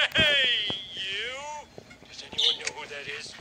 Hey, you! Does anyone know who that is?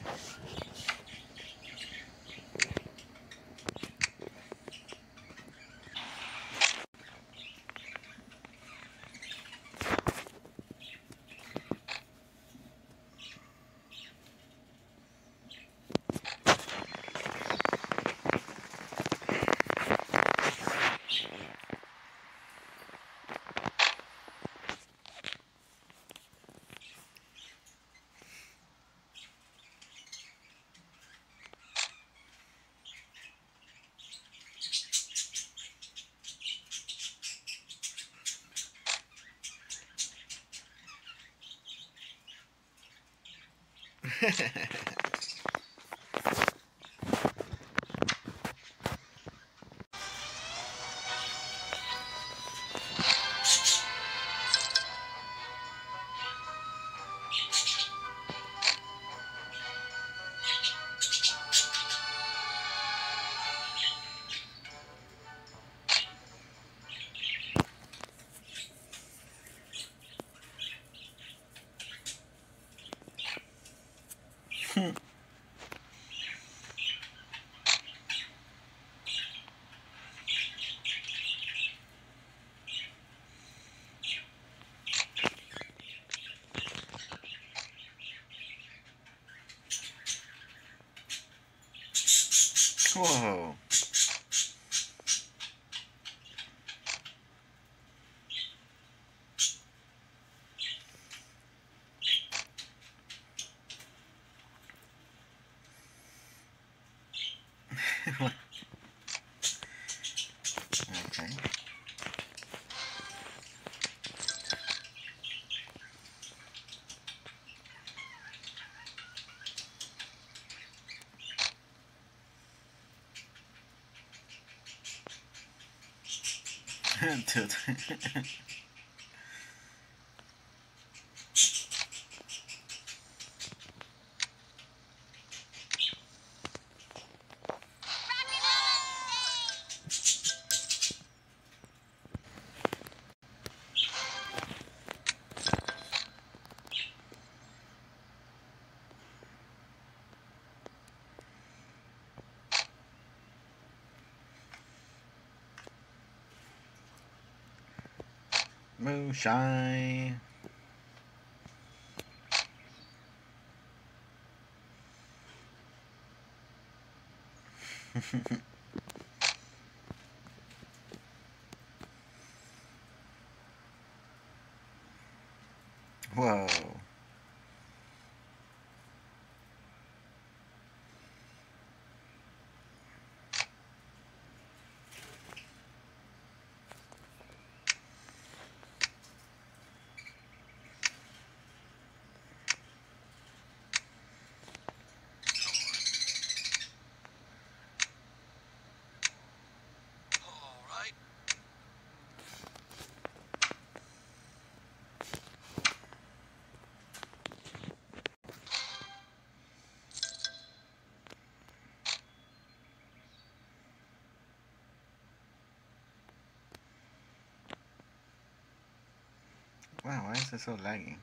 Whoa. Okay. Dude. Moonshine. Whoa. All right. Wow, why is it so laggy?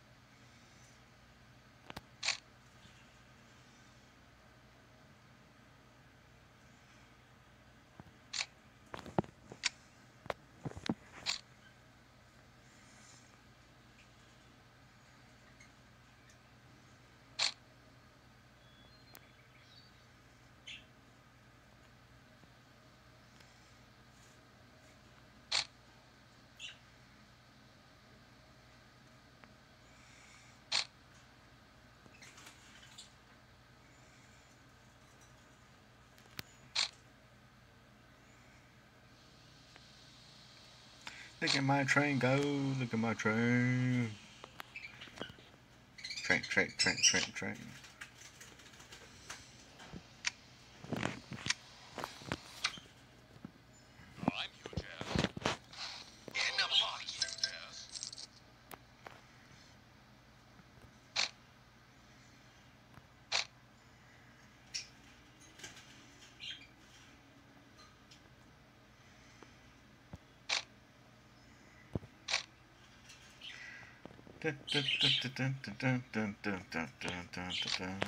Look at my train go. Look at my train. Train. Oh, I'm huge ass. In a box, huge ass. Dun, dun, dun, dun, dun, dun, dun, dun, dun, dun, dun.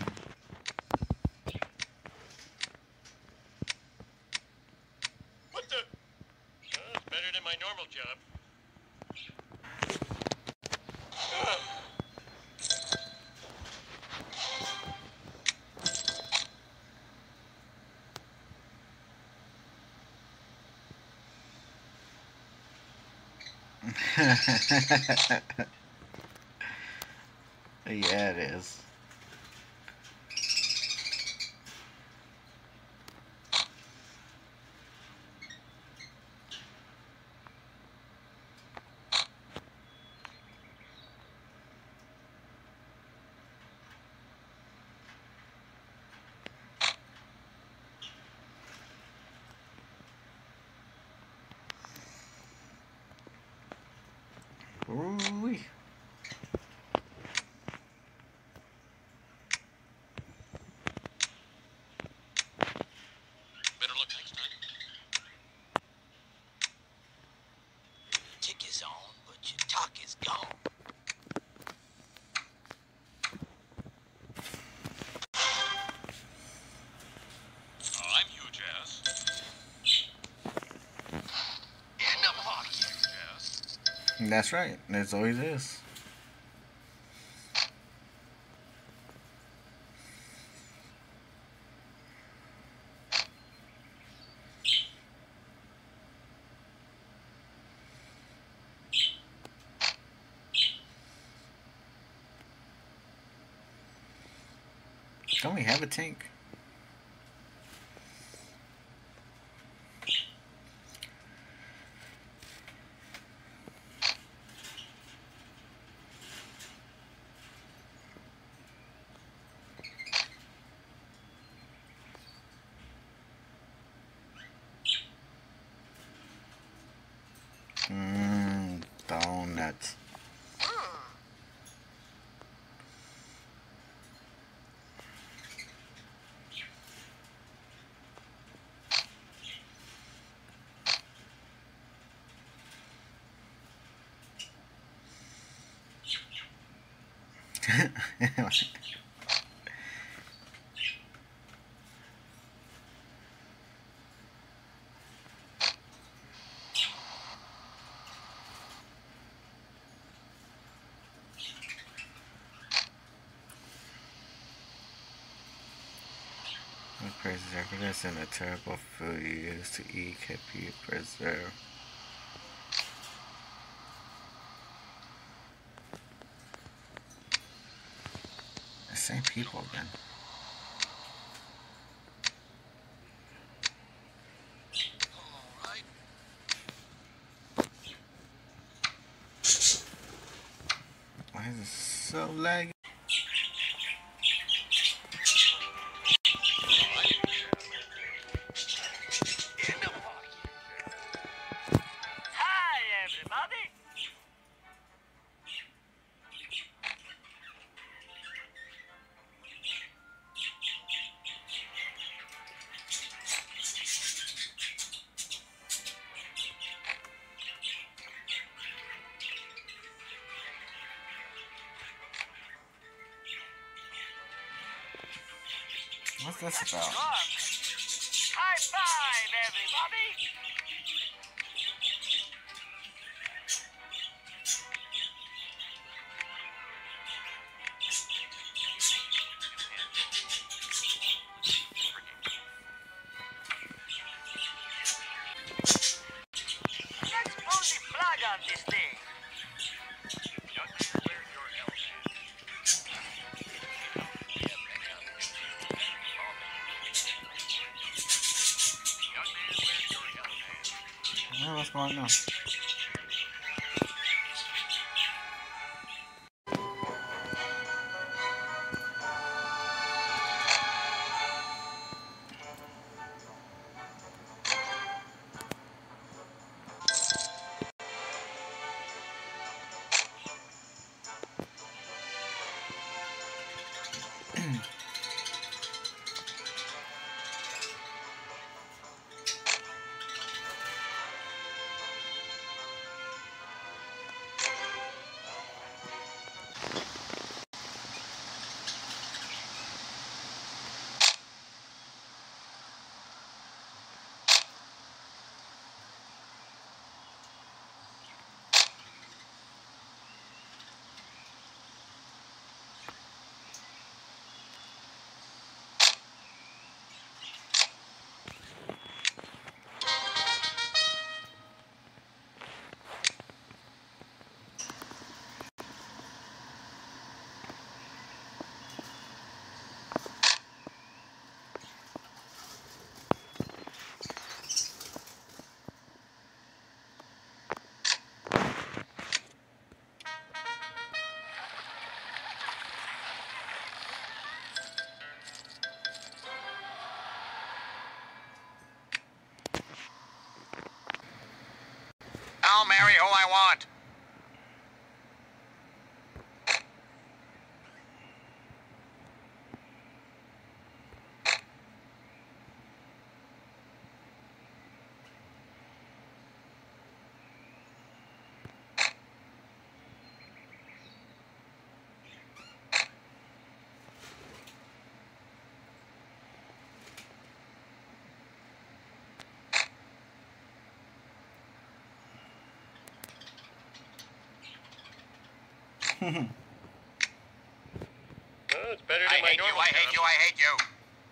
What the? It's better than my normal job. Yeah, it is. Ooh-wee. Better look next time. Tick is on, but your talk is gone. I'm huge ass. In the pocket. Huge ass. That's right. That's always is. Don't we have a tank? Donuts. What crazy circus and a terrible food you used to eat kept you preserved. The same people again. All right. Why is it so laggy? In the pocket. Hi, everybody. What's this about? High five, everybody. Let's pull the flag on this thing. Young man, where's your helmet? Young man, where's your helmet? Oh, what's going on? marry who I want. Well, it's better than I my hate you, normal I hate job. you, I hate you.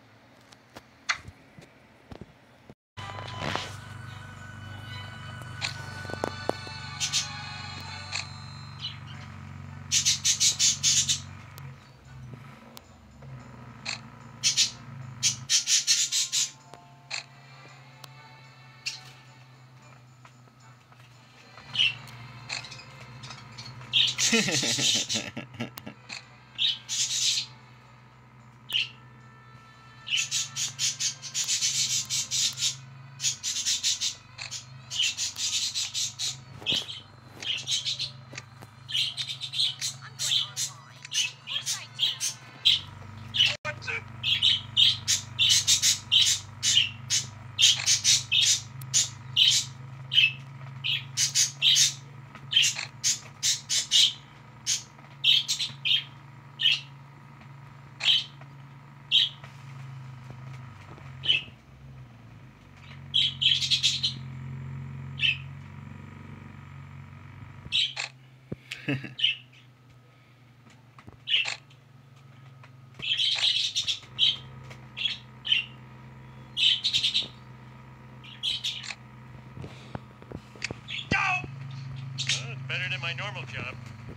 Well, it's better than my normal job.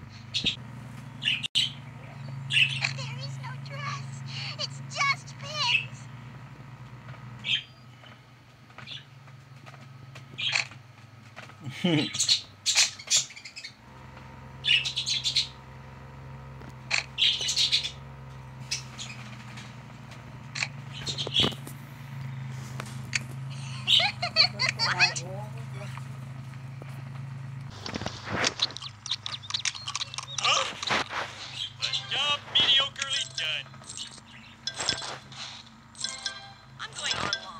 There is no dress. It's just pins. My job mediocrely done. I'm going online.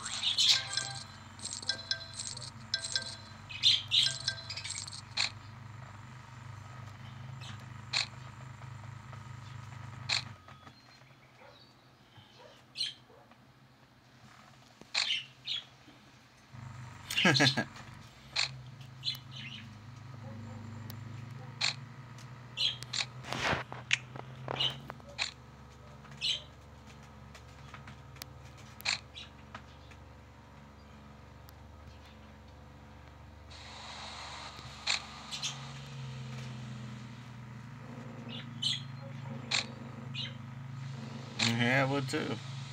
Yeah, I would too.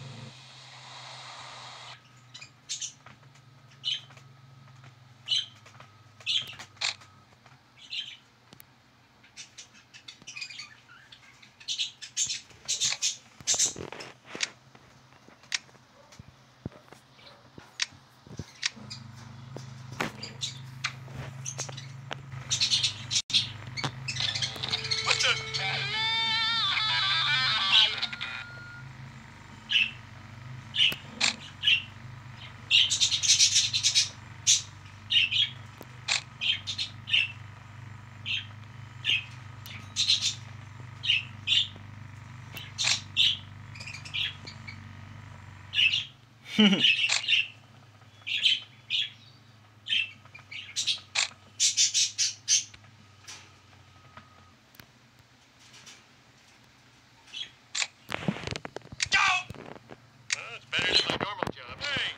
What the? Well, it's better than my normal job. Hey!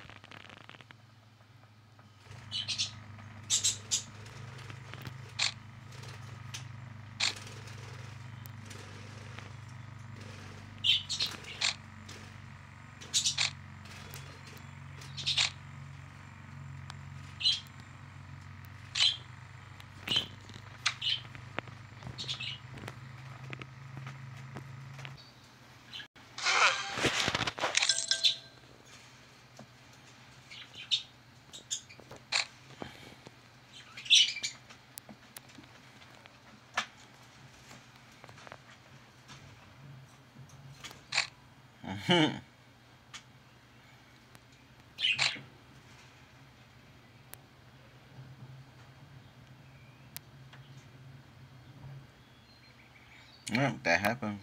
Well, that happened.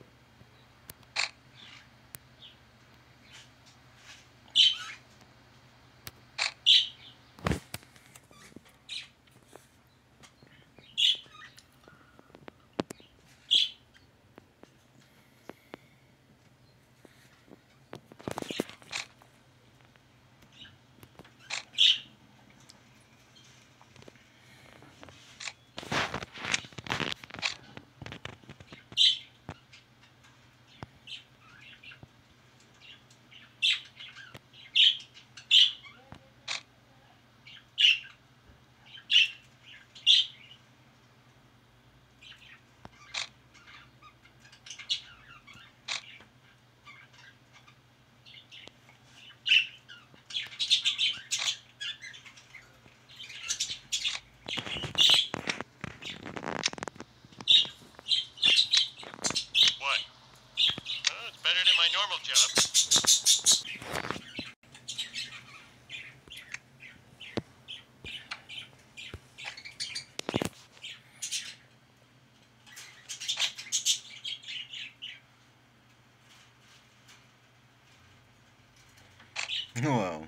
What? Well, it's better than my normal job. Whoa.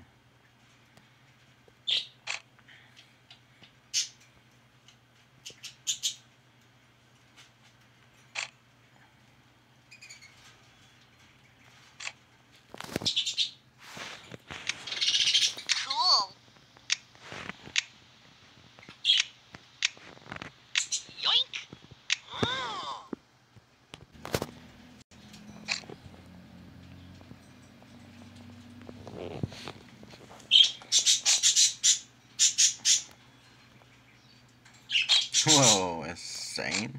Cool. Yoink. Oh. Whoa, insane.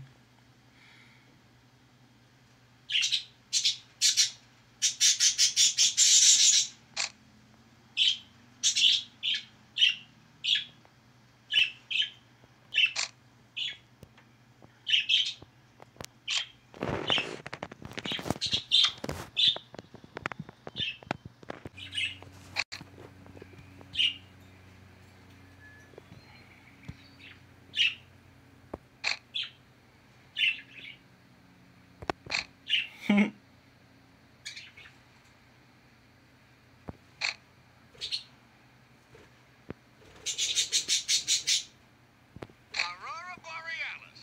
Aurora Borealis.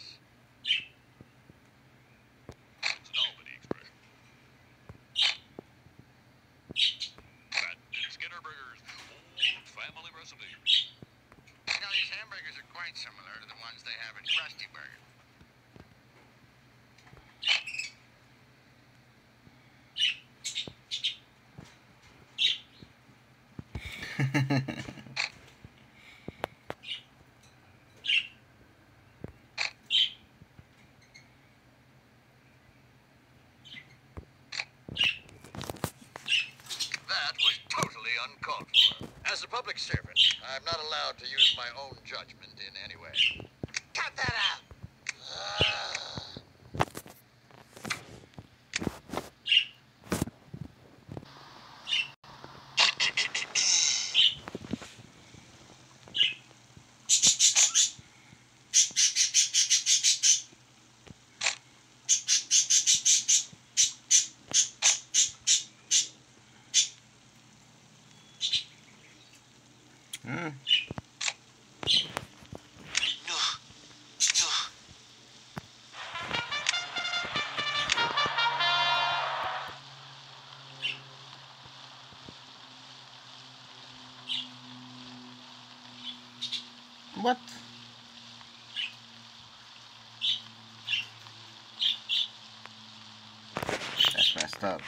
It's an Albany expression. Fat and Skinner Burgers, old family recipe. You know, these hamburgers are quite similar to the ones they have in Krusty Burger. That was totally uncalled for. As a public servant, I'm not allowed to use my own judgment in any way. Cut that out. Hmm. What? That's messed up.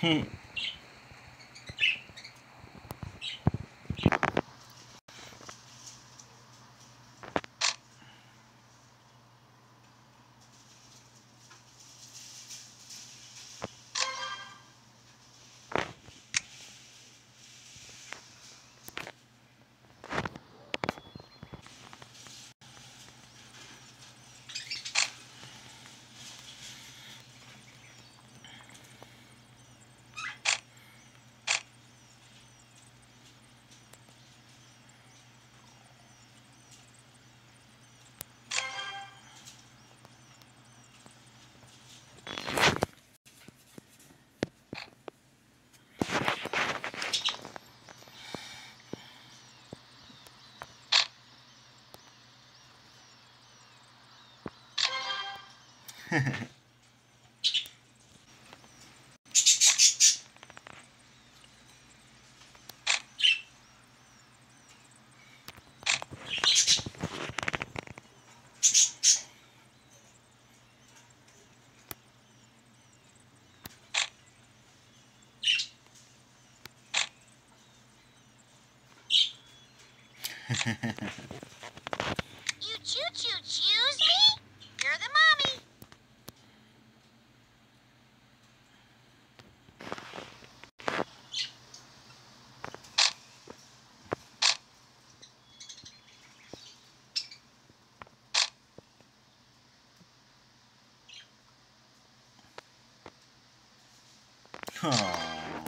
You choose me? You're the mommy. Aww.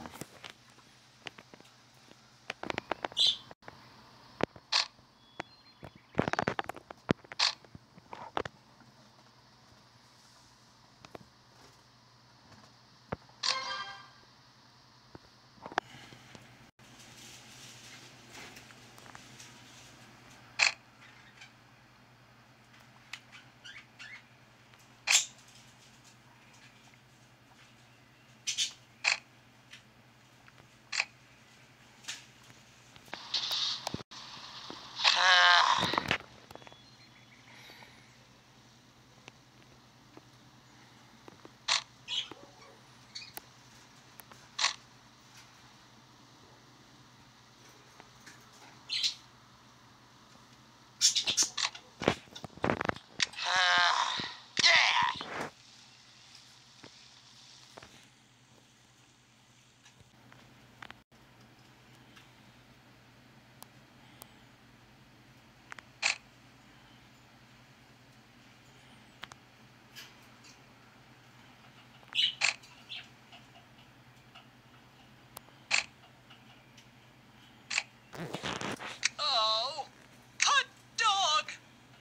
Oh, hot dog!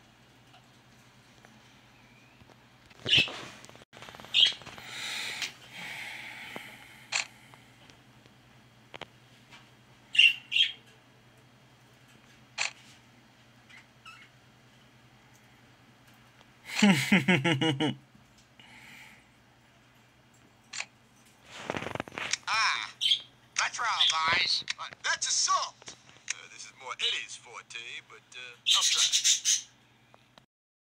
That's wrong, boys. That's assault. This is more Eddie's forte, but I'll try.